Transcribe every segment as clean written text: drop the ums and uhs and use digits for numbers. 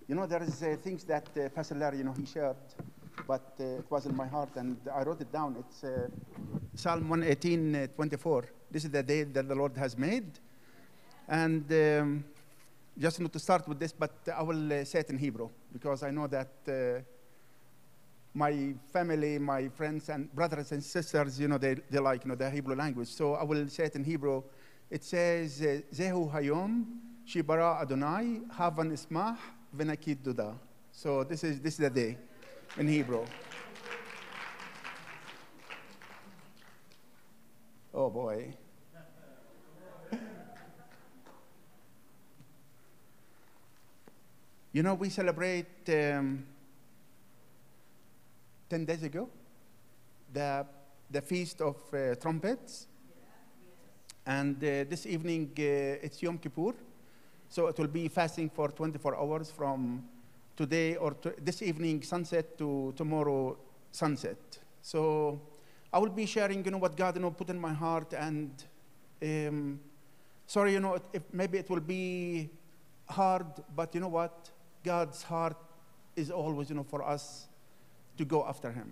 There is things that Pastor Larry, he shared, but it was in my heart, and I wrote it down. It's Psalm 118, 24. This is the day that the Lord has made. And just not to start with this, but I will say it in Hebrew, because I know that my family, my friends, and brothers and sisters, they like, the Hebrew language. So I will say it in Hebrew. It says, Zehu hayom, shibara Adonai, havan ismah, v'nakid duda. So this is the day in Hebrew. Oh boy. We celebrate 10 days ago the Feast of Trumpets. And this evening, it's Yom Kippur. So it will be fasting for 24 hours from today or this evening sunset to tomorrow sunset. So I will be sharing, what God, put in my heart. And sorry, if maybe it will be hard, but you know what? God's heart is always, for us to go after him.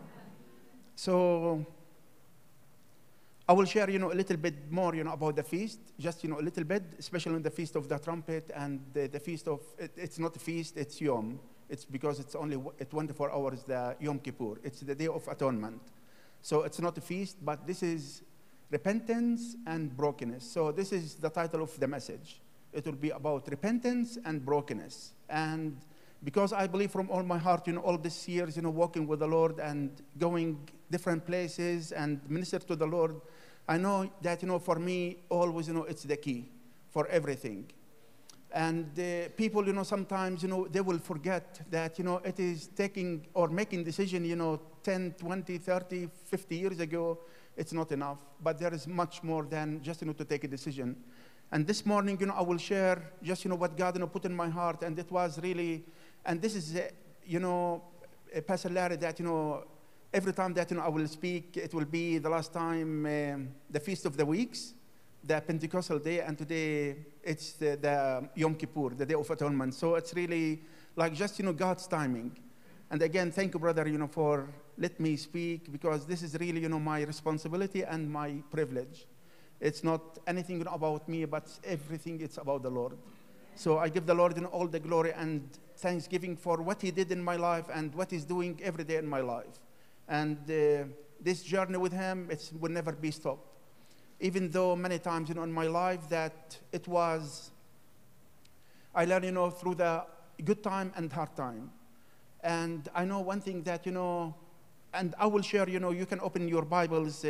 So I will share, a little bit more, about the feast, just, a little bit, especially in the Feast of the Trumpet and the Feast of, it's not a feast, it's Yom. It's because it's only 24 hours, the Yom Kippur. It's the Day of Atonement. So it's not a feast, but this is repentance and brokenness. So this is the title of the message. It will be about repentance and brokenness. And because I believe from all my heart, all these years, walking with the Lord and going different places and minister to the Lord, I know that, for me, always, it's the key for everything. And people, sometimes, they will forget that, it is taking or making decision, 10, 20, 30, 50 years ago, it's not enough. But there is much more than just, to take a decision. And this morning, I will share just, what God, put in my heart. And it was really, and this is, Pastor Larry, that, every time that, I will speak, it will be the last time, the Feast of the Weeks, the Pentecostal day, and today it's the Yom Kippur, the Day of Atonement. So it's really like just, God's timing. And again, thank you, brother, for let me speak, because this is really, my responsibility and my privilege. It's not anything about me, but everything, it's about the Lord. So I give the Lord all the glory and thanksgiving for what he did in my life and what he's doing every day in my life. And this journey with him, it will never be stopped. Even though many times, in my life that it was, I learned, through the good time and hard time. And I know one thing that, and I will share, you can open your Bibles,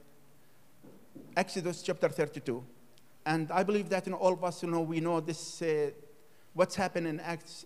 Exodus chapter 32. And I believe that, all of us, we know this, what's happened in Acts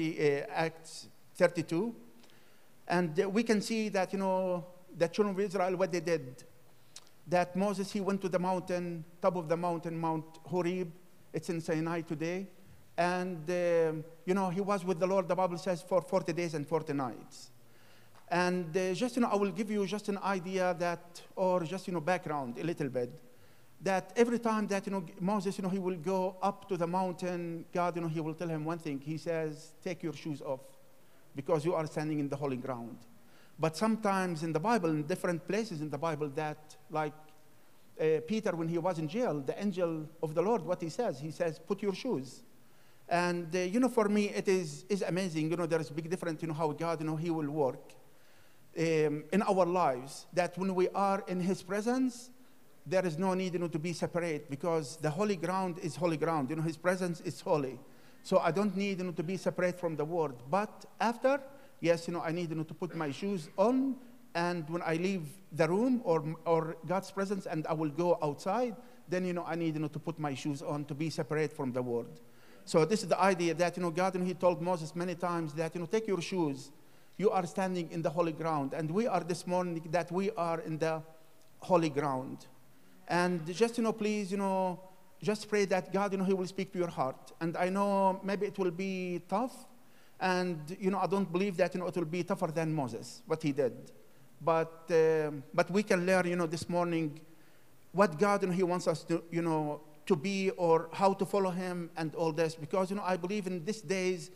32. And we can see that, the children of Israel, what they did. That Moses, he went to the mountain, top of the mountain, Mount Horeb. It's in Sinai today. And, he was with the Lord, the Bible says, for 40 days and 40 nights. And just, I will give you just an idea that, or just, background a little bit, that every time that, Moses, he will go up to the mountain, God, he will tell him one thing. He says, take your shoes off, because you are standing in the holy ground. But sometimes in the Bible, in different places in the Bible, that like Peter, when he was in jail, the angel of the Lord, what he says, put your shoes. And, for me, it is amazing. There is a big difference, how God, he will work in our lives, that when we are in his presence, there is no need, to be separate, because the holy ground is holy ground. His presence is holy. So I don't need, to be separate from the word. But after, yes, I need, to put my shoes on, and when I leave the room or God's presence and I will go outside, then, I need, to put my shoes on to be separate from the word. So this is the idea that, God, he told Moses many times that, take your shoes. You are standing in the holy ground. And we are this morning that we are in the holy ground. And just, please, just pray that God, he will speak to your heart. And I know maybe it will be tough. And, I don't believe that, it will be tougher than Moses, what he did. But we can learn, this morning what God, he wants us to, to be, or how to follow him and all this. Because, I believe in these days,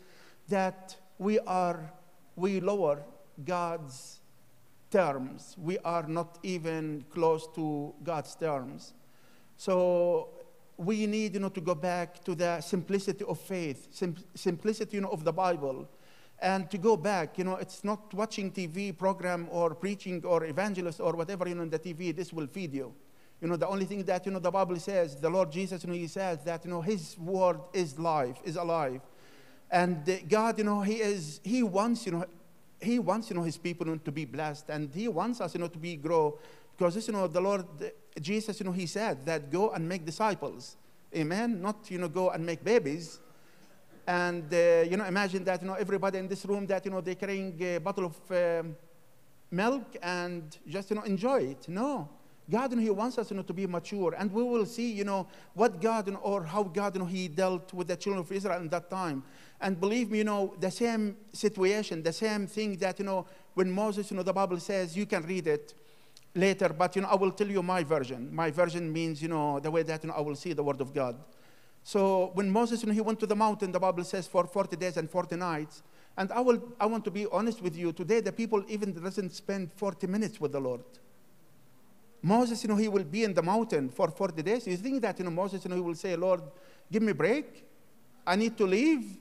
that we lower God's terms. We are not even close to God's terms. So we need, to go back to the simplicity of faith, simplicity, of the Bible, and to go back. It's not watching TV program or preaching or evangelist or whatever, in the TV. This will feed you. The only thing that, the Bible says, the Lord Jesus, he says that, his word is life, is alive. And God, he wants, he wants, his people to be blessed, and he wants us, to be grow. Because, the Lord Jesus, he said that go and make disciples. Amen? Not, go and make babies. And, imagine that, everybody in this room that, they're carrying a bottle of milk and just, enjoy it. No. God, he wants us, to be mature. And we will see, what God, or how God, he dealt with the children of Israel in that time. And believe me, the same situation, the same thing that, when Moses, the Bible says, you can read it later, but, I will tell you my version. My version means, the way that, I will see the word of God. So when Moses, he went to the mountain, the Bible says, for 40 days and 40 nights. And I want to be honest with you. Today, the people even doesn't spend 40 minutes with the Lord. Moses, he will be in the mountain for 40 days. You think that, Moses, he will say, Lord, give me a break. I need to leave.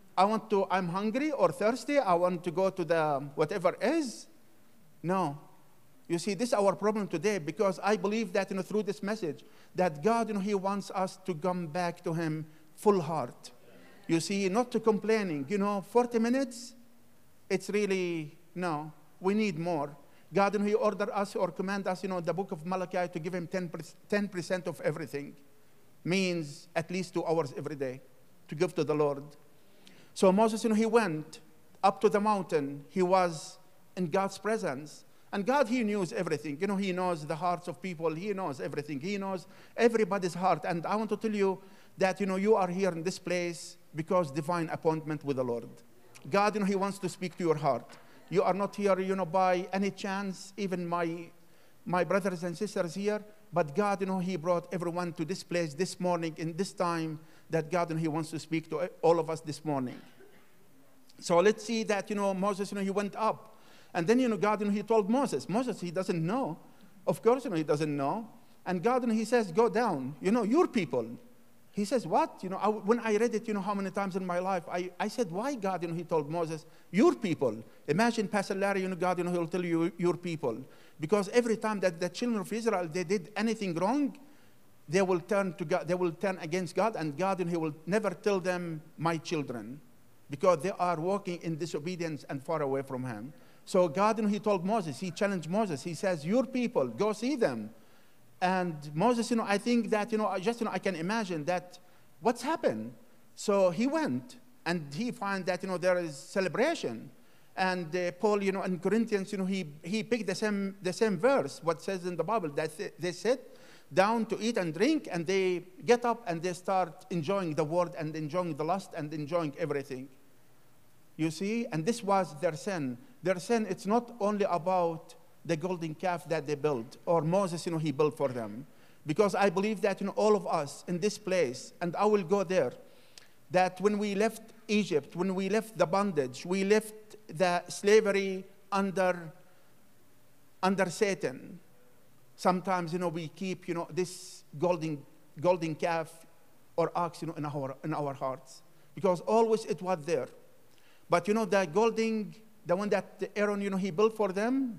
I'm hungry or thirsty. I want to go to the whatever is. No. You see, this is our problem today, because I believe that, through this message, that God, he wants us to come back to him full heart. You see, not to complaining. 40 minutes, it's really, no, we need more. God, he ordered us or command us, the book of Malachi, to give him 10% of everything. Means at least 2 hours every day to give to the Lord. So Moses, he went up to the mountain. He was in God's presence. And God, he knows everything. He knows the hearts of people. He knows everything. He knows everybody's heart. And I want to tell you that, you are here in this place because divine appointment with the Lord. God, he wants to speak to your heart. You are not here, by any chance, even my brothers and sisters here. But God, he brought everyone to this place this morning, in this time, that God, he wants to speak to all of us this morning. So let's see that, Moses, he went up. And then, God, he told Moses, he doesn't know. Of course, he doesn't know. And God, he says, go down, your people. He says, what? When I read it, how many times in my life, I said, why, God? He told Moses, your people. Imagine, Pastor Larry, God, he'll tell you, your people. Because every time that the children of Israel, they did anything wrong, they will turn to God, they will turn against God, and God, he will never tell them, my children, because they are walking in disobedience and far away from him. So God, he told Moses, he challenged Moses. He says, your people, go see them. And Moses, I think that, I can imagine that what's happened. So he went, and he found that, there is celebration. And Paul, in Corinthians, he picked the same verse, what says in the Bible, that they sit down to eat and drink, and they get up and they start enjoying the word and enjoying the lust and enjoying everything. You see? And this was their sin. Their sin, it's not only about the golden calf that they built, or Moses, he built for them. Because I believe that, all of us in this place, and I will go there, that when we left Egypt, when we left the bondage, we left the slavery under Satan. Sometimes, we keep, this golden calf or ox, in our hearts. Because always it was there. But, the one that Aaron, he built for them,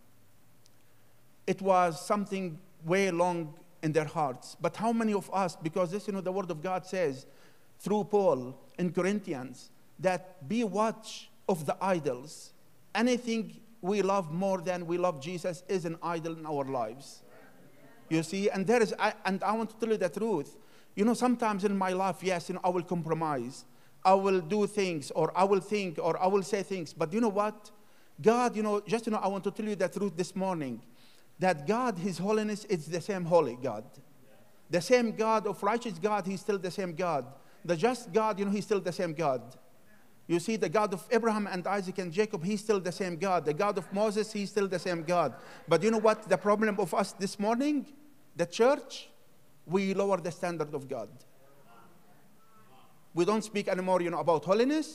it was something way long in their hearts. But how many of us, because this, the word of God says, through Paul in Corinthians, that be watch of the idols. Anything we love more than we love Jesus is an idol in our lives. You see, and I want to tell you the truth. Sometimes in my life, yes, I will compromise. I will do things, or I will think, or I will say things. But you know what? God, I want to tell you the truth this morning. That God, his holiness, is the same holy God. The same God of righteous God, he's still the same God. The just God, he's still the same God. You see, the God of Abraham and Isaac and Jacob, he's still the same God. The God of Moses, he's still the same God. But you know what the problem of us this morning? The church, we lower the standard of God. We don't speak anymore, about holiness,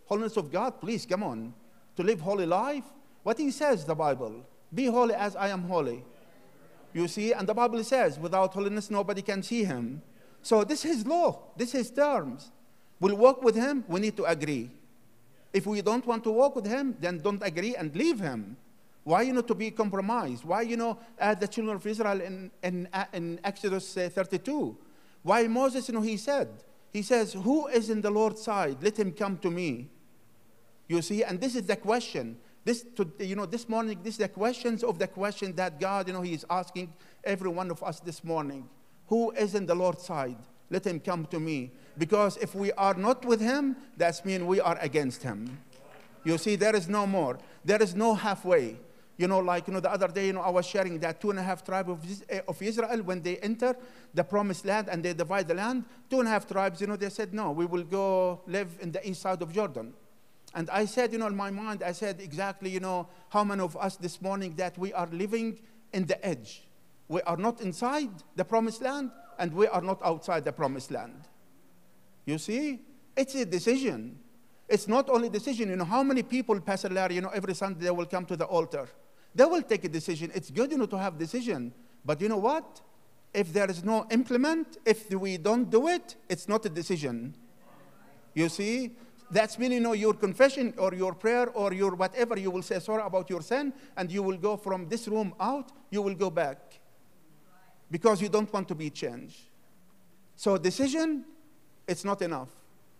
Holiness of God, please, come on. To live holy life. What he says, the Bible. Be holy as I am holy. You see, and the Bible says, without holiness, nobody can see him. So this is law. This is terms. We'll walk with him, we need to agree. If we don't want to walk with him, then don't agree and leave him. Why, to be compromised? Why, the children of Israel in Exodus 32? Why Moses, he says, who is in the Lord's side? Let him come to me. You see, and this is the question. This morning, this is the questions of the question that God, he is asking every one of us this morning. Who is in the Lord's side? Let him come to me. Because if we are not with him, that means we are against him. You see, there is no more. There is no halfway. The other day, I was sharing that 2.5 tribes of Israel, when they enter the promised land and they divide the land, 2.5 tribes, they said, no, we will go live in the east side of Jordan. And I said, in my mind, I said exactly, how many of us this morning that we are living in the edge. We are not inside the promised land, and we are not outside the promised land. You see? It's a decision. It's not only decision. How many people, Pastor Larry, every Sunday they will come to the altar. They will take a decision. It's good, to have decision. But you know what? If there is no implement, if we don't do it, it's not a decision. You see? That's meaning, your confession or your prayer or your whatever, you will say sorry about your sin, and you will go from this room out, you will go back. Because you don't want to be changed. So decision, it's not enough.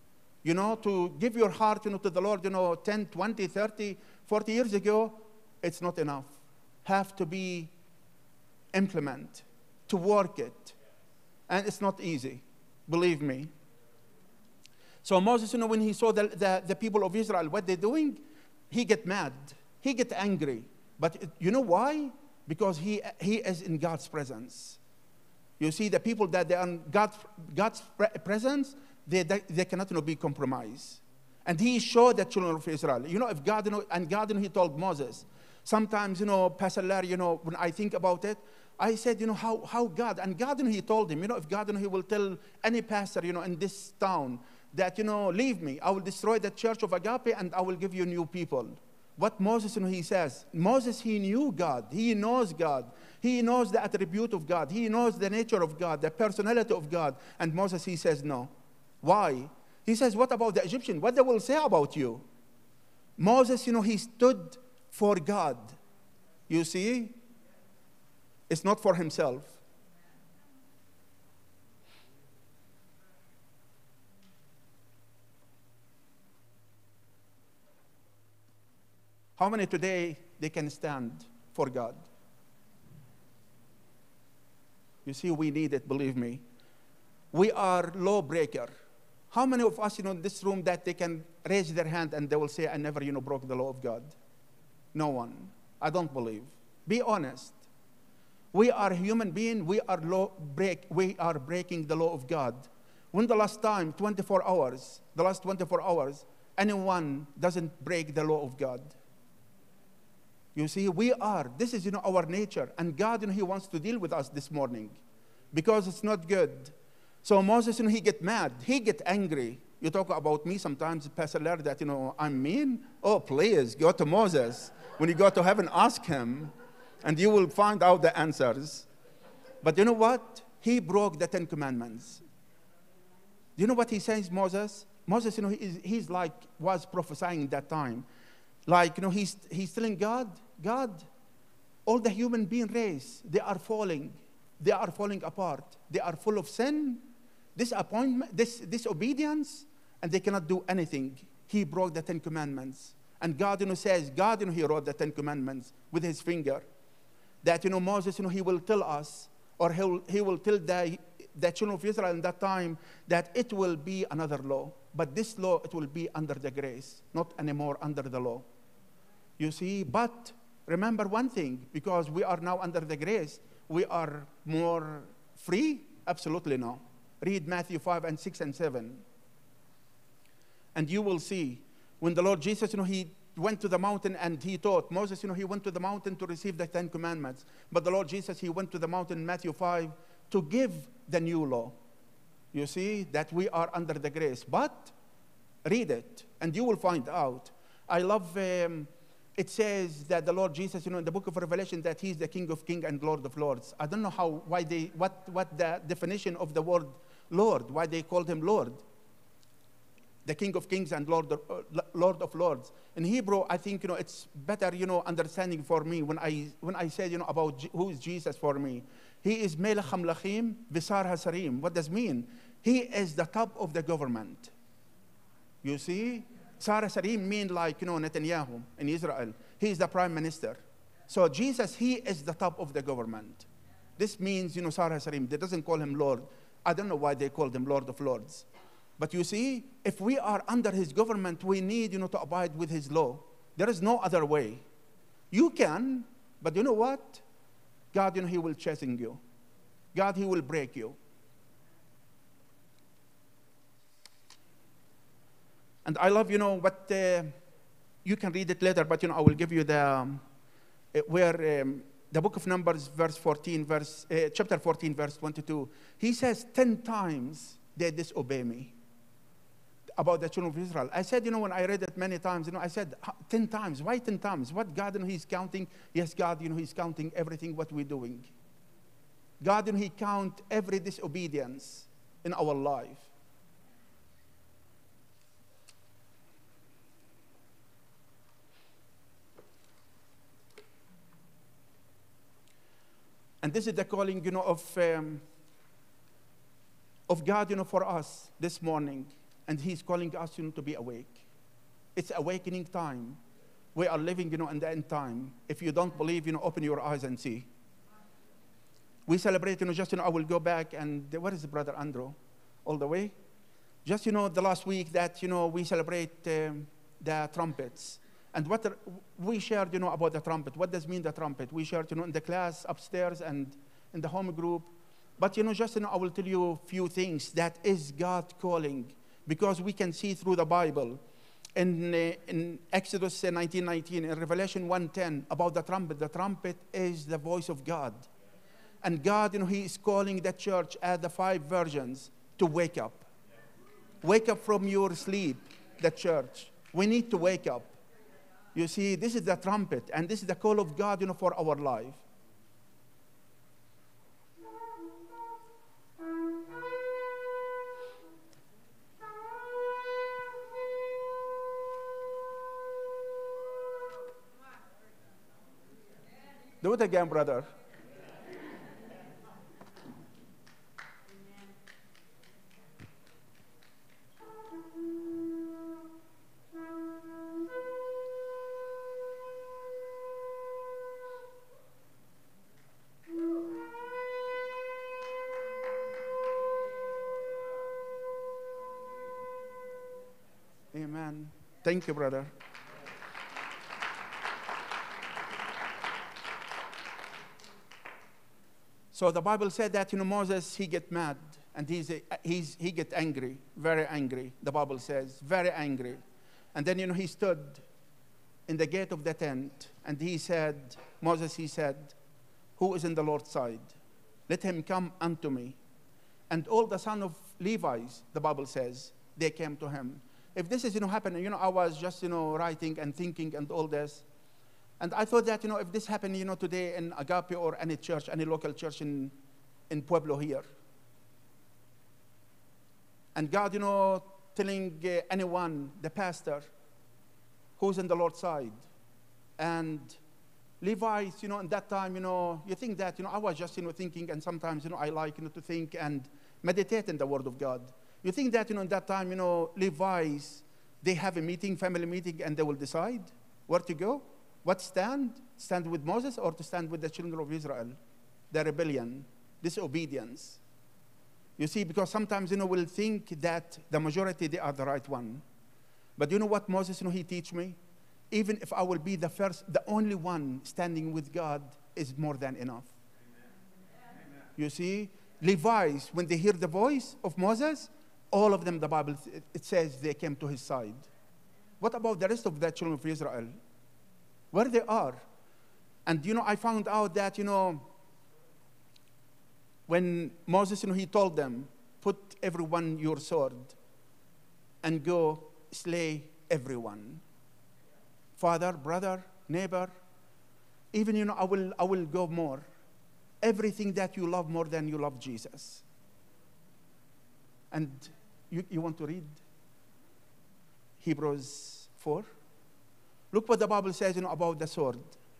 To give your heart, to the Lord, 10, 20, 30, 40 years ago, it's not enough. Have to be implement, to work it. And it's not easy, believe me. So Moses, when he saw the people of Israel, what they're doing, he get mad. He get angry. But you know why? Because he is in God's presence. You see, the people that they are in God's presence, they cannot be compromised. And he showed the children of Israel. If God, and God, he told Moses. Sometimes, Pastor Larry, when I think about it, I said, how God, and God, he told him, if God, he will tell any pastor, in this town that, leave me. I will destroy the church of Agape and I will give you new people. What Moses, he says, Moses, he knew God. He knows God. He knows the attribute of God. He knows the nature of God, the personality of God. And Moses, he says, no. Why? He says, what about the Egyptian? What they will say about you? Moses, he stood for God. You see? It's not for himself. How many today, they can stand for God? You see, we need it, believe me. We are law breaker. How many of us, in this room that they can raise their hand and they will say, I never, broke the law of God? No one. I don't believe. Be honest. We are human beings. We are breaking the law of God. When the last time, 24 hours, the last 24 hours, anyone doesn't break the law of God? You see, this is, our nature. And God, he wants to deal with us this morning because it's not good. So Moses, he get mad. He get angry. You talk about me sometimes, Pastor Larry, that, I'm mean. Oh, please, go to Moses. When you go to heaven, ask him, and you will find out the answers. But you know what? He broke the 10 Commandments. Do you know what he says, Moses? Moses, he's like, was prophesying that time. Like, he's telling God, all the human being race, they are falling. They are falling apart. They are full of sin, disappointment, disobedience, and they cannot do anything. He broke the 10 Commandments. And God, says, God, he wrote the 10 Commandments with his finger. That, Moses, he will tell us, or he will tell the children of Israel in that time that it will be another law. But this law, it will be under the grace, not anymore under the law. You see, but remember one thing, because we are now under the grace, we are more free? Absolutely no. Read Matthew 5 and 6 and 7. And you will see, when the Lord Jesus, he went to the mountain and he taught. Moses, he went to the mountain to receive the 10 Commandments. But the Lord Jesus, he went to the mountain in Matthew 5 to give the new law. You see, that we are under the grace. But Read it, and you will find out. I love, it says that the Lord Jesus, in the book of Revelation, that he's the King of Kings and Lord of Lords. I don't know what the definition of the word Lord, why they called him Lord. The King of Kings and Lord of Lords. In Hebrew, I think, it's better, understanding for me when I say, about who is Jesus for me. He is Melech HaMelachim V'Sar HaSarim. What does it mean? He is the top of the government. You see? Sar HaSarim mean like, Netanyahu in Israel. He is the prime minister. So Jesus, he is the top of the government. This means, Sar HaSarim. They doesn't call him Lord. I don't know why they called him Lord of Lords. But you see, if we are under his government, we need, to abide with his law. There is no other way. You can, but you know what? God, he will chasten you. God, he will break you. And I love, what you can read it later, but, I will give you the, the book of Numbers, chapter 14, verse 22. He says, 10 times they disobey me. About the children of Israel. I said, when I read it many times, I said, 10 times. Why 10 times? What God, he's counting? Yes, God, he's counting everything what we're doing. God, he count every disobedience in our life. And this is the calling, of God, for us this morning. And he's calling us, to be awake. It's awakening time. We are living, in the end time. If you don't believe, open your eyes and see. We celebrate, just, I will go back and, where is Brother Andrew? All the way? Just, the last week that, we celebrate the trumpets. And what we shared, about the trumpet. What does mean the trumpet? We shared, in the class upstairs and in the home group. But, just, I will tell you a few things that is God calling. Because we can see through the Bible, in Exodus 19:19, in Revelation 1:10, about the trumpet. The trumpet is the voice of God. And God, he is calling the church at the 5 virgins to wake up. Wake up from your sleep, the church. We need to wake up. You see, this is the trumpet, and this is the call of God, for our life. Do it again, brother. Amen. Thank you, brother. So the Bible said that, Moses, he get mad, and he get angry, very angry, the Bible says, very angry. And then, he stood in the gate of the tent, and he said, Moses, he said, who is in the Lord's side? Let him come unto me. And all the sons of Levi's, the Bible says, they came to him. If this is, happening, I was just, writing and thinking and all this. And I thought that, if this happened, today in Agape or any church, any local church in Pueblo here. And God, telling anyone, the pastor, who's in the Lord's side. And Levites, in that time, you think that, I was just, thinking, and sometimes, I like, to think and meditate in the Word of God. You think that, in that time, Levites, they have a meeting, family meeting, and they will decide where to go? What stand? Stand with Moses or to stand with the children of Israel? The rebellion, disobedience. You see, because sometimes, we'll think that the majority, they are the right one. But you know what Moses, he teach me? Even if I will be the first, the only one standing with God is more than enough. Amen. You see, Levites, when they hear the voice of Moses, all of them, the Bible, it says they came to his side. What about the rest of the children of Israel? Where they are? And, I found out that, when Moses, he told them, put everyone your sword and go slay everyone. Father, brother, neighbor, even, I will go more. Everything that you love more than you love Jesus. And you want to read Hebrews 4? Look what the Bible says, about the sword.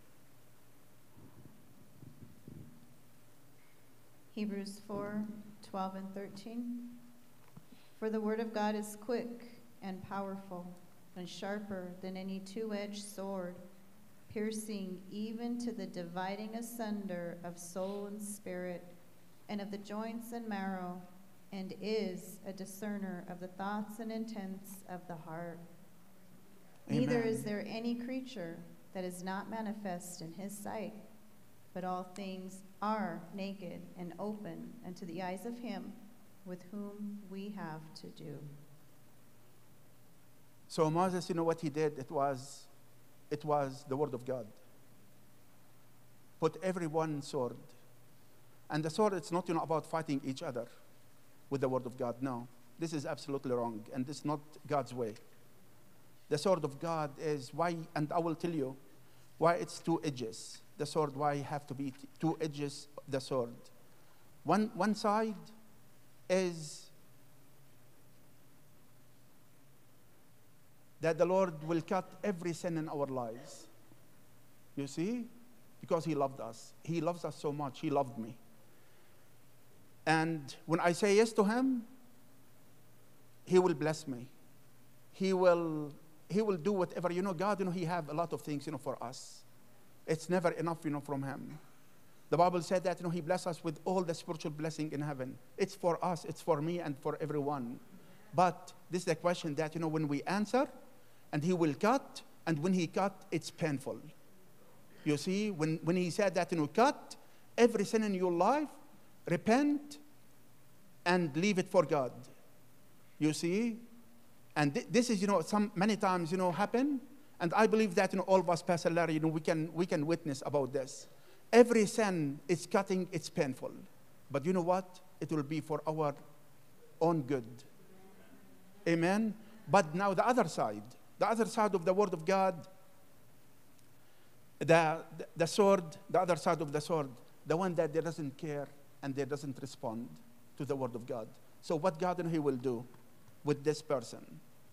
Hebrews 4:12 and 13. For the word of God is quick and powerful and sharper than any two-edged sword, piercing even to the dividing asunder of soul and spirit, and of the joints and marrow, and is a discerner of the thoughts and intents of the heart. Amen. Neither is there any creature that is not manifest in his sight, but all things are naked and open unto the eyes of him with whom we have to do. So Moses, what he did, it was the word of God. Put every one sword. And the sword, it's not about fighting each other with the word of God. No, this is absolutely wrong, and this is not God's way. The sword of God is why, and I will tell you why it's two edges. The sword, why you have to be two edges of the sword. One side is that the Lord will cut every sin in our lives. You see? Because he loved us. He loves us so much. He loved me. And when I say yes to him, he will bless me. He will do whatever. God, he have a lot of things, for us. It's never enough, from him. The Bible said that, he blessed us with all the spiritual blessing in heaven. It's for us, it's for me, and for everyone. But this is the question that, when we answer, and he will cut, and when he cut, it's painful. You see, when he said that, cut every sin in your life, repent, and leave it for God. You see? And this is, many times, happen. And I believe that, all of us, Pastor Larry, we can witness about this. Every sin is cutting, it's painful. But you know what? It will be for our own good. Amen? But now the other side of the word of God, the sword, the other side of the sword, the one that doesn't care and they doesn't respond to the word of God. So what God he will do with this person?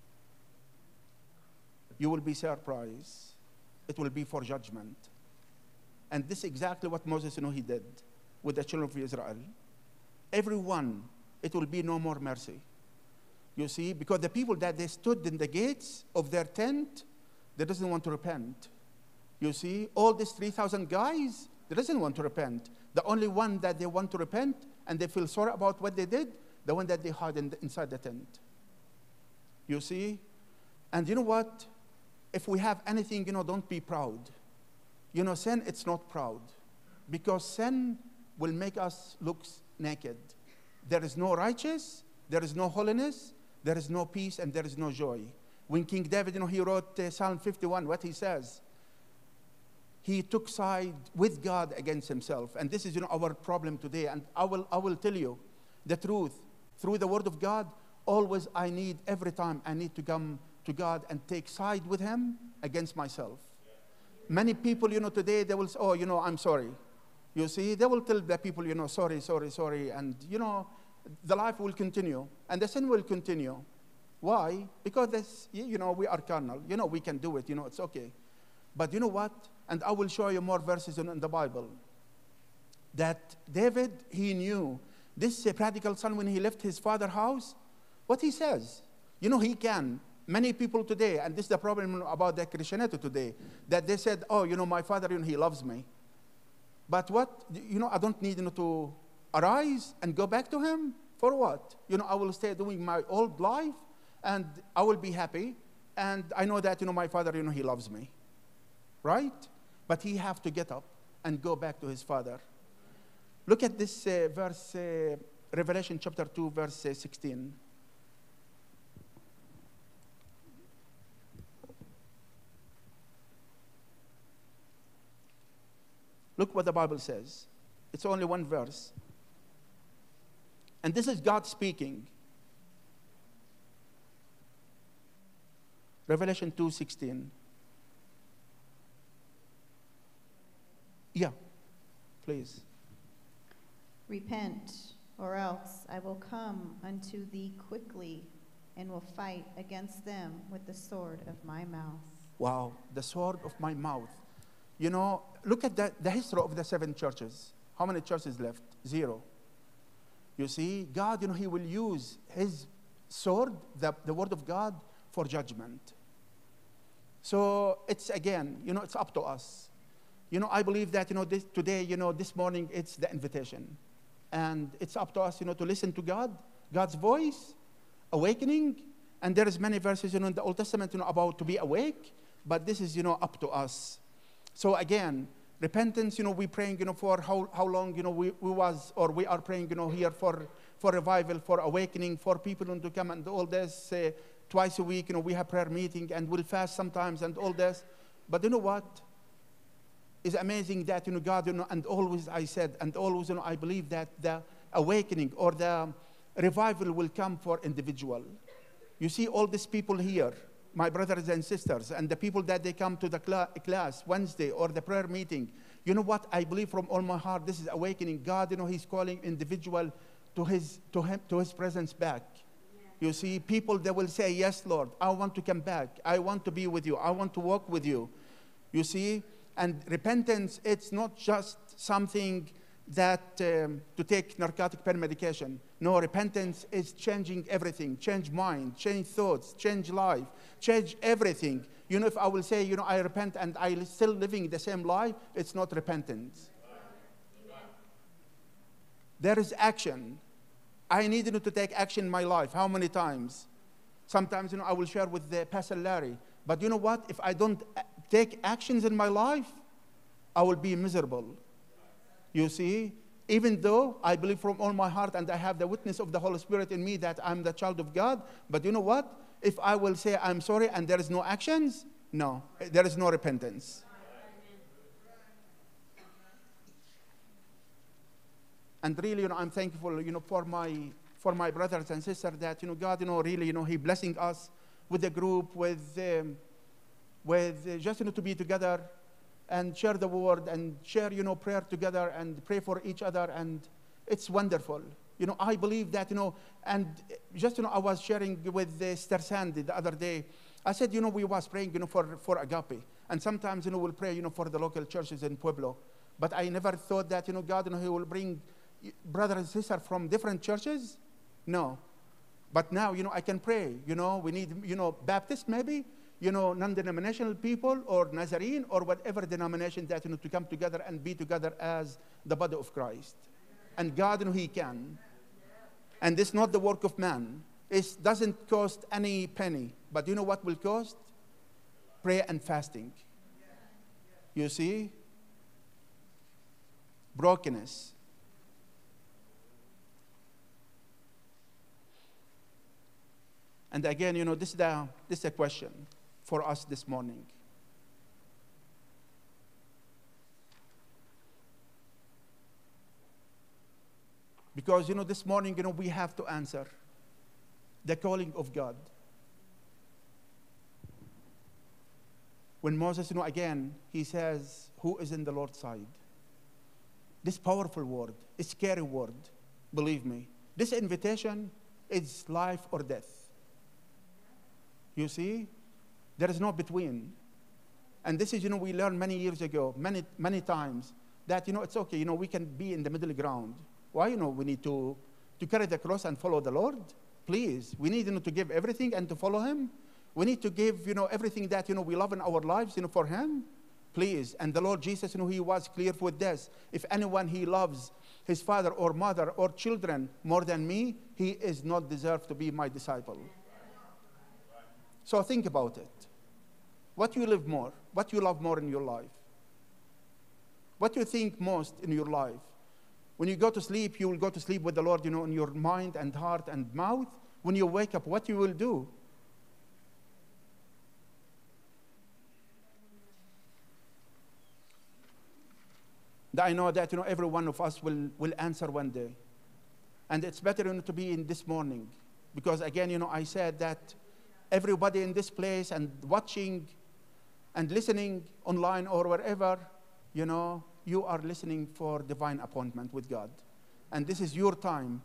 You will be surprised. It will be for judgment. And this is exactly what Moses, he did with the children of Israel. Everyone, it will be no more mercy. You see, because the people that they stood in the gates of their tent, they doesn't want to repent. You see, all these 3,000 guys, they doesn't want to repent. The only one that they want to repent and they feel sorry about what they did, the one that they hid inside the tent. You see? And you know what? If we have anything, don't be proud. Sin, it's not proud. Because sin will make us look naked. There is no righteous, there is no holiness, there is no peace, and there is no joy. When King David, he wrote Psalm 51, what he says, he took side with God against himself. And this is, our problem today. And I will tell you the truth. Through the word of God, always every time I need to come to God and take side with him against myself. Many people, today, they will say, oh, I'm sorry. You see, they will tell the people, sorry. And, the life will continue. And the sin will continue. Why? Because this, we are carnal. We can do it. It's okay. But you know what? And I will show you more verses in the Bible. That David, he knew this prodigal son, when he left his father's house, what he says. He can. Many people today, and this is the problem about the Christianity today, that they said, oh, my father, he loves me. But what? I don't need to arise and go back to him. For what? I will stay doing my old life, and I will be happy. And I know that, my father, he loves me. Right? But he have to get up and go back to his father. Look at this verse, Revelation chapter 2, verse 16. Look what the Bible says. It's only one verse. And this is God speaking. Revelation 2:16. Yeah, please. Repent, or else I will come unto thee quickly, and will fight against them with the sword of my mouth. Wow, the sword of my mouth. You know, look at the history of the 7 churches. How many churches left? 0. You see, God, you know, he will use his sword, the word of God, for judgment. So it's, again, you know, it's up to us. You know, I believe that, you know, today, you know, this morning, it's the invitation. And it's up to us, you know, to listen to God, God's voice, awakening. And there is many verses, you know, in the Old Testament, you know, about to be awake. But this is, you know, up to us. So again, repentance, you know, we're praying, you know, for how long, you know, we are praying, you know, here for revival, for awakening, for people to come and all this. Twice a week, you know, we have prayer meeting and we'll fast sometimes and all this. But you know what? It's amazing that, you know, God, you know, and always I said, and always, you know, I believe that the awakening or the revival will come for individual. You see all these people here, my brothers and sisters, and the people that they come to the class Wednesday or the prayer meeting. You know what? I believe from all my heart, this is awakening. God, you know, he's calling individual to his presence back. You see, people that will say, yes, Lord, I want to come back. I want to be with you. I want to walk with you. You see? And repentance, it's not just something that to take narcotic pain medication. No, repentance is changing everything. Change mind, change thoughts, change life, change everything. You know, if I will say, you know, I repent and I'm still living the same life, it's not repentance. There is action. I need, you know, to take action in my life. How many times? Sometimes, you know, I will share with Pastor Larry. But you know what? If I don't take actions in my life, I will be miserable. You see? Even though I believe from all my heart and I have the witness of the Holy Spirit in me that I'm the child of God. But you know what? If I will say I'm sorry and there is no actions, no, there is no repentance. And really, you know, I'm thankful, you know, for my brothers and sisters that, you know, God, you know, really, you know, he blessing us with the group, with just, you know, to be together and share the word and share, you know, prayer together and pray for each other. And it's wonderful. You know, I believe that, you know, and just, you know, I was sharing with Sister Sandy the other day. I said, you know, we was praying, you know, for Agape. And sometimes, you know, we'll pray, you know, for the local churches in Pueblo. But I never thought that, you know, God, you know, he will bring brothers and sisters from different churches. No. But now, you know, I can pray. You know, we need, you know, Baptist maybe, you know, non-denominational people or Nazarene or whatever denomination that, you know, to come together and be together as the body of Christ. And God, you know, he can. And this is not the work of man. It doesn't cost any penny. But you know what will cost? Prayer and fasting. You see? Brokenness. And again, you know, this is a question for us this morning. Because, you know, this morning, you know, we have to answer the calling of God. When Moses, you know, again, he says, who is in the Lord's side? This powerful word, a scary word, believe me. This invitation is life or death. You see, there is no between. And this is, you know, we learned many years ago, many times, that, you know, it's okay, you know, we can be in the middle ground. Why, you know, we need to carry the cross and follow the Lord? Please, we need, you know, to give everything and to follow him. We need to give, you know, everything that, you know, we love in our lives, you know, for him. Please. And the Lord Jesus, you know, he was clear with this. If anyone he loves his father or mother or children more than me, he is not deserved to be my disciple. So think about it. What you live more? What you love more in your life? What you think most in your life? When you go to sleep, you will go to sleep with the Lord, you know, in your mind and heart and mouth. When you wake up, what you will do? I know that, you know, every one of us will answer one day. And it's better, you know, to be in this morning. Because again, you know, I said that everybody in this place and watching and listening online or wherever, you are listening for divine appointment with God. And this is your time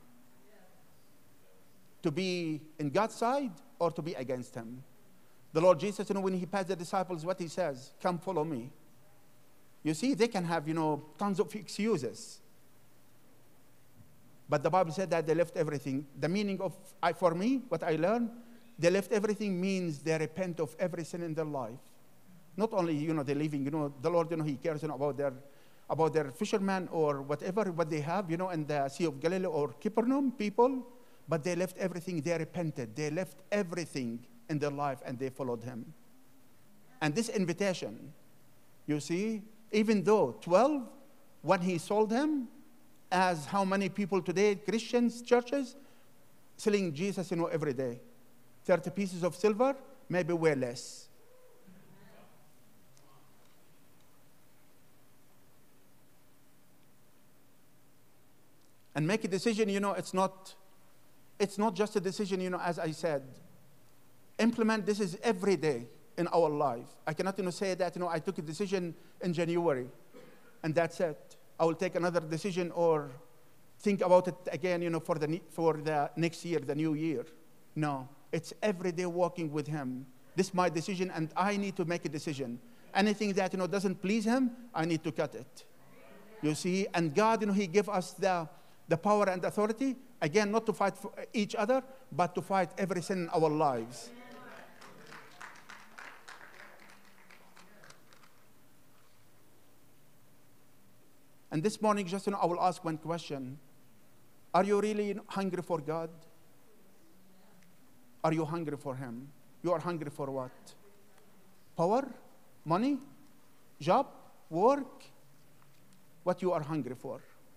to be in God's side or to be against him. The Lord Jesus, when he passed the disciples, what he says, come follow me. You see, they can have, tons of excuses. But the Bible said that they left everything. The meaning of, for me, what I learned, they left everything means they repent of every sin in their life. Not only, they're leaving, the Lord, he cares about their fishermen or whatever, what they have, in the Sea of Galilee or Capernaum people, but they left everything, they repented. They left everything in their life and they followed him. And this invitation, you see, even though 12, when he sold him, as how many people today, Christians, churches, selling Jesus, every day. 30 pieces of silver, maybe way less. And make a decision, it's not just a decision, as I said. Implement this is every day in our life. I cannot, say that, I took a decision in January, and that's it. I will take another decision or think about it again, for the next year, the new year. No, it's every day walking with him. This is my decision, and I need to make a decision. Anything that, doesn't please him, I need to cut it. You see, and God, he gave us the power and authority, again, not to fight for each other, but to fight every sin in our lives. And this morning, just, I will ask one question. Are you really hungry for God? Are you hungry for him? You are hungry for what? Power? Money? Job? Work? What you are hungry for?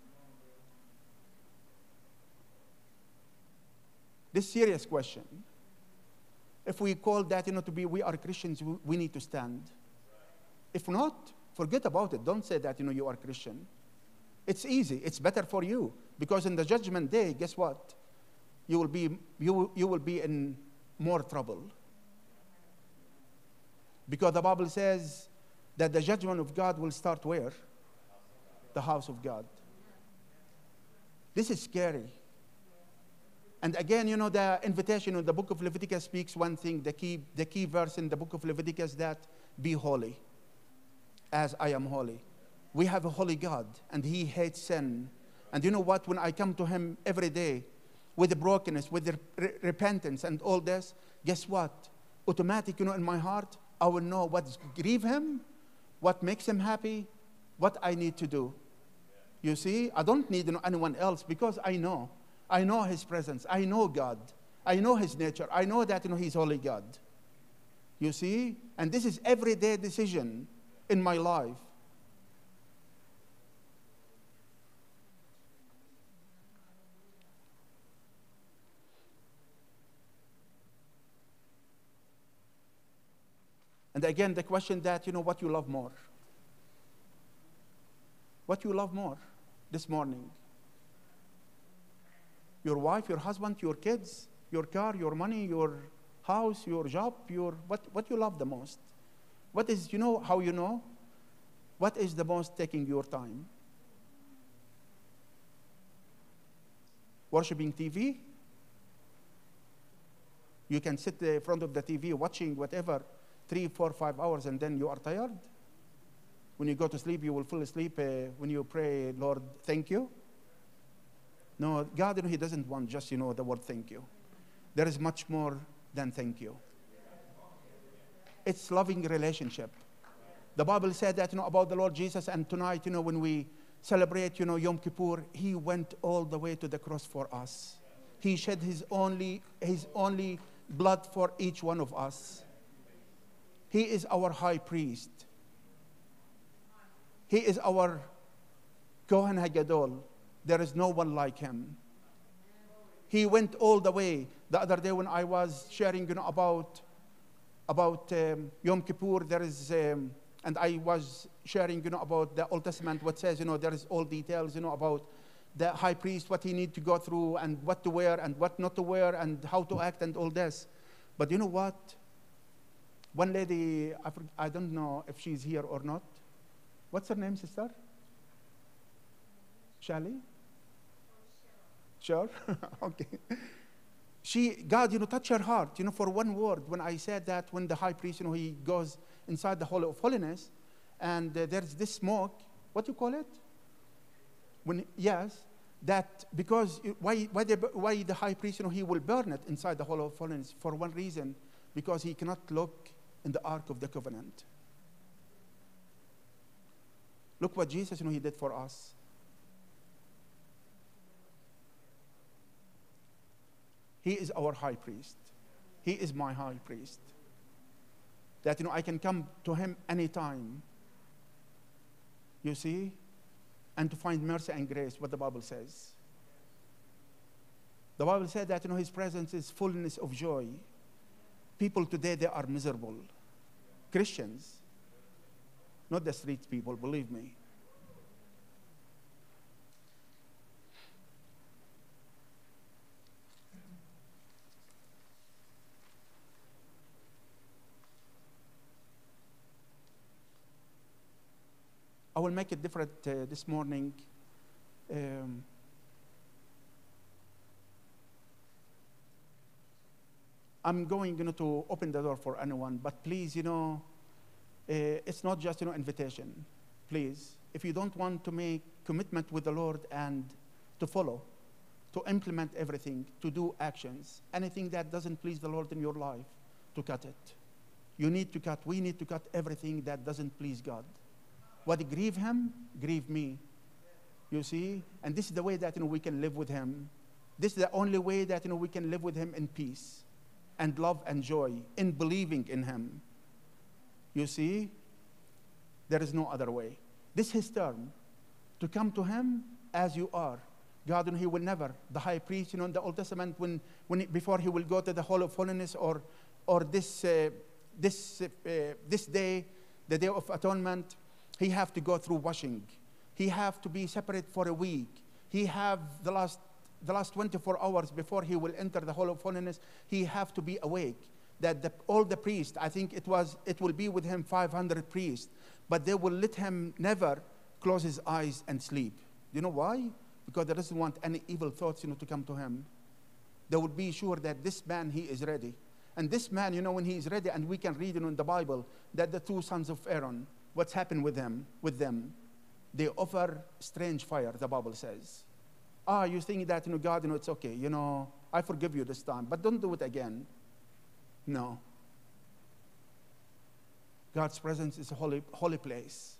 This serious question. If we call that, to be, we are Christians, we need to stand. If not, forget about it. Don't say that, you are Christian. It's easy. It's better for you. Because in the judgment day, guess what? You will be in more trouble. Because the Bible says that the judgment of God will start where? The house of God. This is scary. And again, the invitation in the book of Leviticus speaks one thing, the key verse in the book of Leviticus, that be holy as I am holy. We have a holy God, and he hates sin. And you know what? When I come to him every day with the brokenness, with the repentance and all this, guess what? Automatic, in my heart, I will know what grieves him, what makes him happy, what I need to do. You see, I don't need anyone else because I know his presence. I know God. I know his nature. I know that he's holy God. You see? And this is everyday decision in my life. And again, the question that, what you love more. What you love more this morning. Your wife, your husband, your kids, your car, your money, your house, your job, what you love the most. What is, how you know? What is the most taking your time? Worshipping TV? You can sit in front of the TV watching whatever, 3, 4, 5 hours, and then you are tired. When you go to sleep, you will fall asleep when you pray, Lord, thank you. No, God, he doesn't want just, the word thank you. There is much more than thank you. It's loving relationship. The Bible said that, about the Lord Jesus, and tonight, when we celebrate, Yom Kippur, he went all the way to the cross for us. He shed his only blood for each one of us. He is our high priest. He is our Kohen HaGadol. There is no one like him. He went all the way. The other day when I was sharing, about Yom Kippur, there is, and I was sharing, about the Old Testament, what says, there is all details, about the high priest, what he need to go through, and what to wear, and what not to wear, and how to act, and all this. But you know what? One lady, I don't know if she's here or not. What's her name, sister? Shally? Sure? Okay. God, touched her heart, for one word. When I said that, when the high priest, he goes inside the Holy of Holiness, and there's this smoke, what do you call it? Yes, that because why the high priest, he will burn it inside the Holy of Holiness for one reason, because he cannot look in the Ark of the Covenant. Look what Jesus, he did for us. He is our high priest. He is my high priest. That, I can come to him anytime. You see? And to find mercy and grace, what the Bible says. The Bible said that, his presence is fullness of joy. People today, they are miserable. Christians. Not the street people, believe me. I will make it different this morning. I'm going to open the door for anyone, but please, it's not just invitation. Please, if you don't want to make commitment with the Lord and to follow, to implement everything, to do actions, anything that doesn't please the Lord in your life, to cut it. You need to cut. We need to cut everything that doesn't please God. What grieve him, grieve me. You see? And this is the way that we can live with him. This is the only way that we can live with him in peace and love and joy, in believing in him. You see? There is no other way. This is his term, to come to him as you are. God, he will never, the high priest, in the Old Testament, before he will go to the Hall of Holiness or this day, the Day of Atonement, he have to go through washing. He have to be separate for a week. He have the last 24 hours before he will enter the Hall of Holiness, he have to be awake. That all the priests, I think it will be with him 500 priests, but they will let him never close his eyes and sleep. You know why? Because they doesn't want any evil thoughts, to come to him. They will be sure that this man, he is ready. And this man, when he is ready, and we can read in the Bible that the two sons of Aaron, what's happened with them? They offer strange fire, the Bible says. You think that, God, it's okay. I forgive you this time, but don't do it again. No. God's presence is a holy place.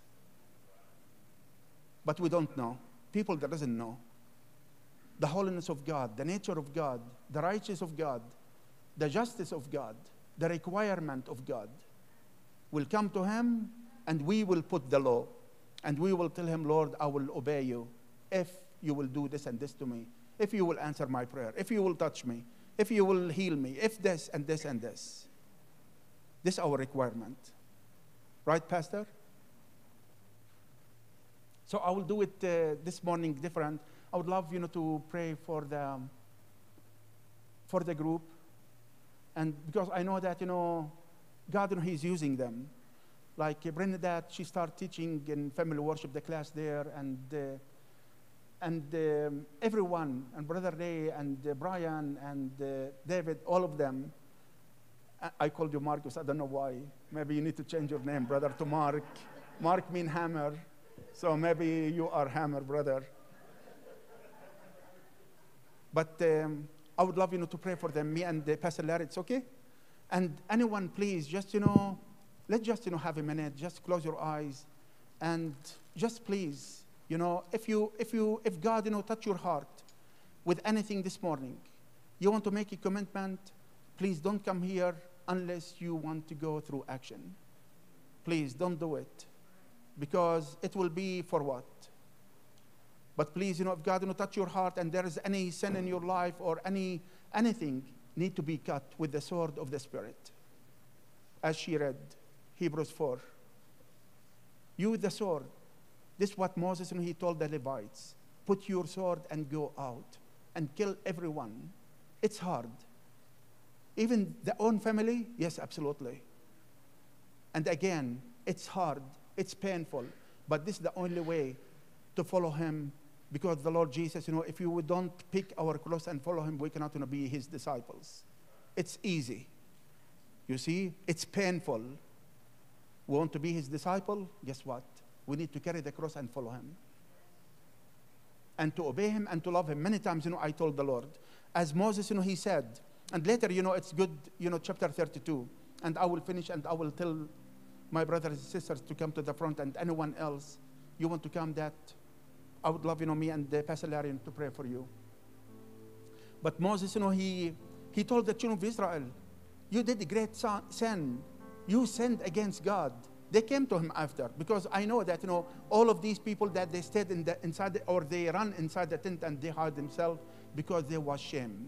But we don't know. People that doesn't know. The holiness of God, the nature of God, the righteousness of God, the justice of God, the requirement of God will come to him, and we will put the law. And we will tell him, Lord, I will obey you if you will do this and this to me, if you will answer my prayer, if you will touch me, if you will heal me, if this and this and this. This is our requirement. Right, Pastor? So I will do it this morning different. I would love, to pray for the group. And because I know that, God, he's using them. Like Brenda, she started teaching in family worship, the class there, and everyone, and Brother Ray, and Brian, and David, all of them. I called you Marcus, I don't know why. Maybe you need to change your name, brother, to Mark. Mark means hammer, so maybe you are hammer, brother. But I would love, to pray for them, me and Pastor Larry, it's okay? And anyone, please, just, let's just, have a minute, just close your eyes, and just please, if God, touch your heart with anything this morning, you want to make a commitment, please don't come here unless you want to go through action. Please don't do it, because it will be for what? But please, if God, touch your heart, and there is any sin in your life or anything need to be cut with the sword of the Spirit. As she read, Hebrews 4. You with the sword. This is what Moses, he told the Levites. Put your sword and go out and kill everyone. It's hard. Even their own family? Yes, absolutely. And again, it's hard, it's painful, but this is the only way to follow him, because the Lord Jesus, if you don't pick our cross and follow him, we cannot be his disciples. It's easy. You see, it's painful. We want to be his disciple? Guess what? We need to carry the cross and follow him. And to obey him and to love him. Many times, I told the Lord, as Moses, he said, and later, it's good, chapter 32, and I will finish and I will tell my brothers and sisters to come to the front, and anyone else, you want to come, that I would love, me and Pastor Larry to pray for you. But Moses, he told the children of Israel, you did a great sin. You sinned against God. They came to him after, because I know that, all of these people that they stayed inside, or they ran inside the tent and they hid themselves because there was shame.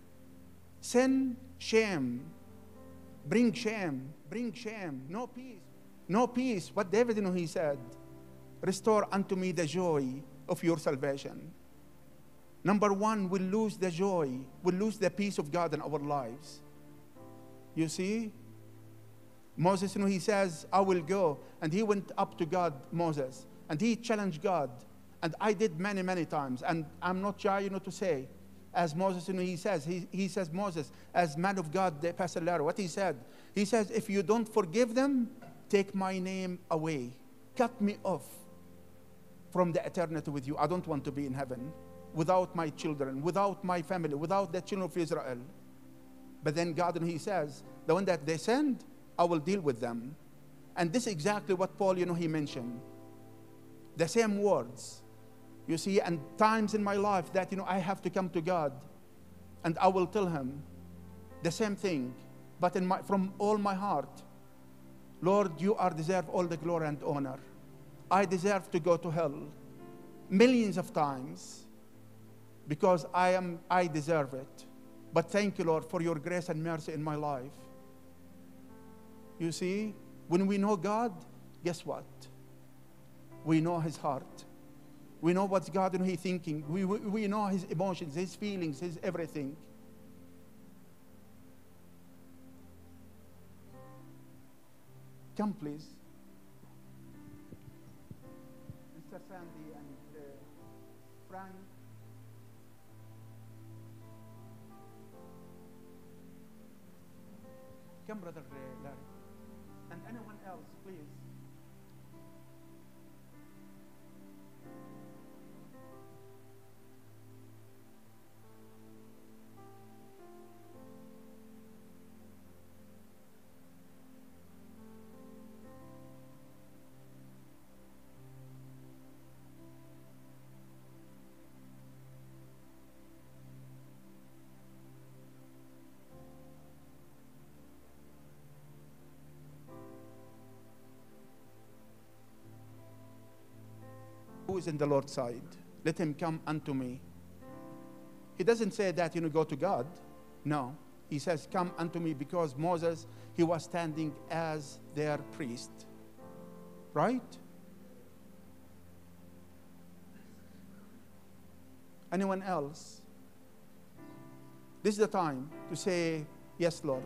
Sin, shame. Bring shame. Bring shame. No peace. No peace. What David, he said, restore unto me the joy of your salvation. Number one, we'll lose the joy. We'll lose the peace of God in our lives. You see? Moses, he says, I will go. And he went up to God, Moses, and he challenged God. And I did many, many times. And I'm not shy, to say, as Moses, he says, Moses, as man of God, Pastor Larry, what he said? He says, if you don't forgive them, take my name away. Cut me off from the eternity with you. I don't want to be in heaven without my children, without my family, without the children of Israel. But then God, he says, the one that they send, I will deal with them. And this is exactly what Paul, he mentioned. The same words. You see, and times in my life that, I have to come to God and I will tell him the same thing, but from all my heart. Lord, you deserve all the glory and honor. I deserve to go to hell millions of times because I deserve it. But thank you, Lord, for your grace and mercy in my life. You see, when we know God, guess what? We know his heart. We know what's God and he's thinking. We know his emotions, his feelings, his everything. Come, please. Mr. Sandy and Frank. Come, Brother Larry. And anyone else, please. Who is in the Lord's side? Let him come unto me. He doesn't say that, go to God. No. He says, come unto me, because Moses, he was standing as their priest. Right? Anyone else? This is the time to say, yes, Lord.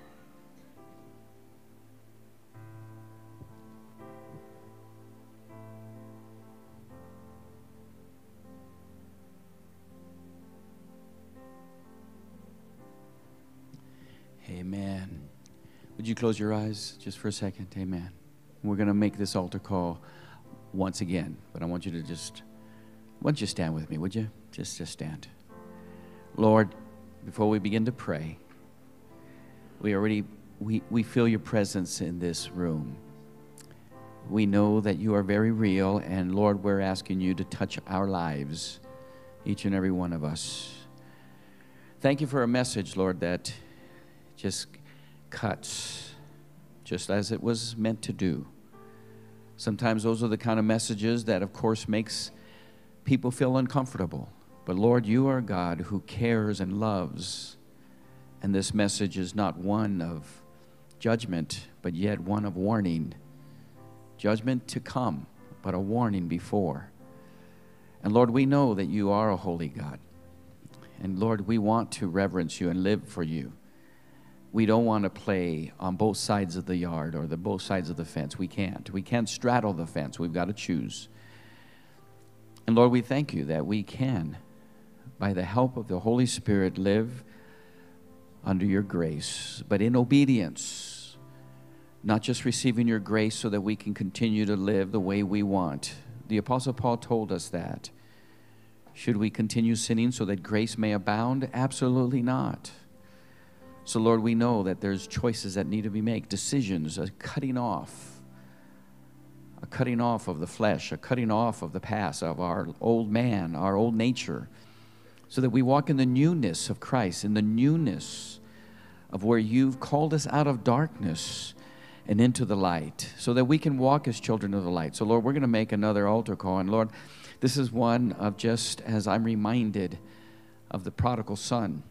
Amen. Would you close your eyes just for a second? Amen. We're going to make this altar call once again, but I want you to stand with me, would you? Just stand. Lord, before we begin to pray, we feel your presence in this room. We know that you are very real, and Lord, we're asking you to touch our lives, each and every one of us. Thank you for a message, Lord, that just cuts, just as it was meant to do. Sometimes those are the kind of messages that, of course, makes people feel uncomfortable. But Lord, you are God who cares and loves. And this message is not one of judgment, but yet one of warning. Judgment to come, but a warning before. And Lord, we know that you are a holy God. And Lord, we want to reverence you and live for you. we don't want to play on both sides of the yard or both sides of the fence. We can't. We can't straddle the fence. We've got to choose. And Lord, we thank you that we can, by the help of the Holy Spirit, live under your grace, but in obedience, not just receiving your grace so that we can continue to live the way we want. The Apostle Paul told us that. Should we continue sinning so that grace may abound? Absolutely not. So Lord, we know that there's choices that need to be made, decisions, a cutting off of the flesh, a cutting off of the past, of our old man, our old nature, so that we walk in the newness of Christ, in the newness of where you've called us out of darkness and into the light, so that we can walk as children of the light. So Lord, we're going to make another altar call. And Lord, this is one of just as I'm reminded of the prodigal son.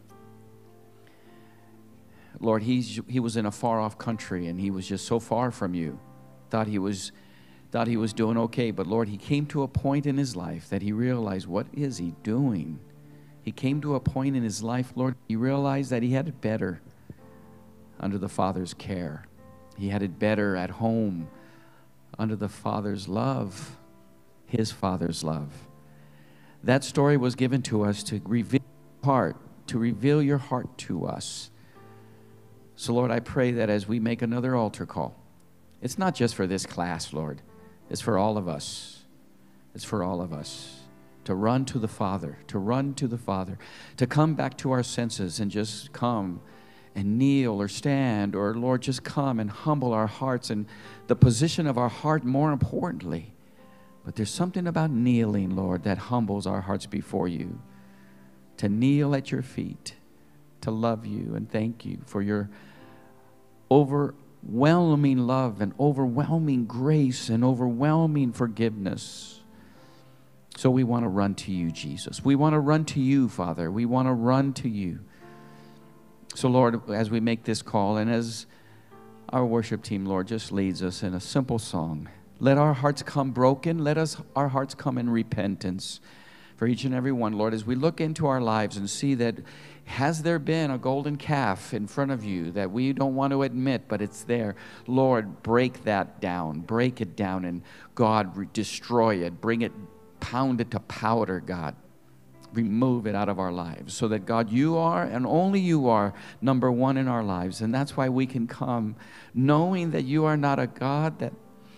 Lord, he was in a far-off country, and he was just so far from you. Thought he was doing okay, but Lord, he came to a point in his life that he realized, what is he doing? He came to a point in his life, Lord, he realized that he had it better under the Father's care. He had it better at home under the Father's love, his Father's love. That story was given to us to reveal your heart to us. So, Lord, I pray that as we make another altar call, it's not just for this class, Lord. It's for all of us. It's for all of us to run to the Father, to come back to our senses and just come and kneel or stand, or, Lord, just come and humble our hearts and the position of our heart more importantly. But there's something about kneeling, Lord, that humbles our hearts before you. To kneel at your feet, to love you and thank you for your overwhelming love and overwhelming grace and overwhelming forgiveness. So we want to run to you, Jesus. We want to run to you, Father. We want to run to you. So, Lord, as we make this call and as our worship team, Lord, just leads us in a simple song, let our hearts come broken. Our hearts come in repentance for each and every one, Lord, as we look into our lives and see that has there been a golden calf in front of you that we don't want to admit, but it's there. Lord, break that down. Break it down, and God, destroy it. Bring it, pound it to powder, God. Remove it out of our lives so that, God, you are and only you are number one in our lives. And that's why we can come knowing that you are not a God that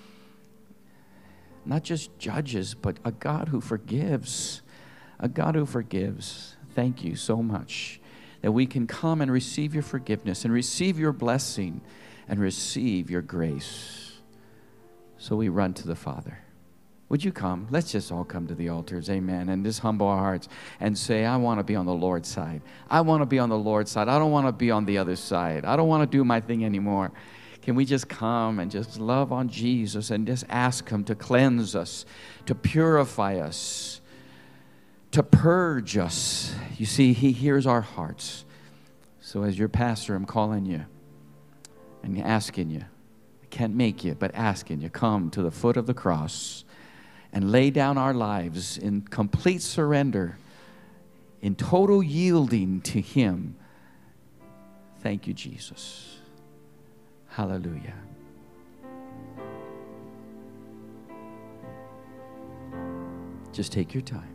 not just judges, but a God who forgives. A God who forgives. Thank you so much that we can come and receive your forgiveness and receive your blessing and receive your grace. So we run to the Father. Would you come? Let's just all come to the altars, amen, and just humble our hearts and say, I want to be on the Lord's side. I want to be on the Lord's side. I don't want to be on the other side. I don't want to do my thing anymore. Can we just come and just love on Jesus and just ask him to cleanse us, to purify us, to purge us? You see, he hears our hearts. So as your pastor, I'm calling you and asking you. I can't make you, but asking you, come to the foot of the cross and lay down our lives in complete surrender, in total yielding to him. Thank you, Jesus. Hallelujah. Just take your time.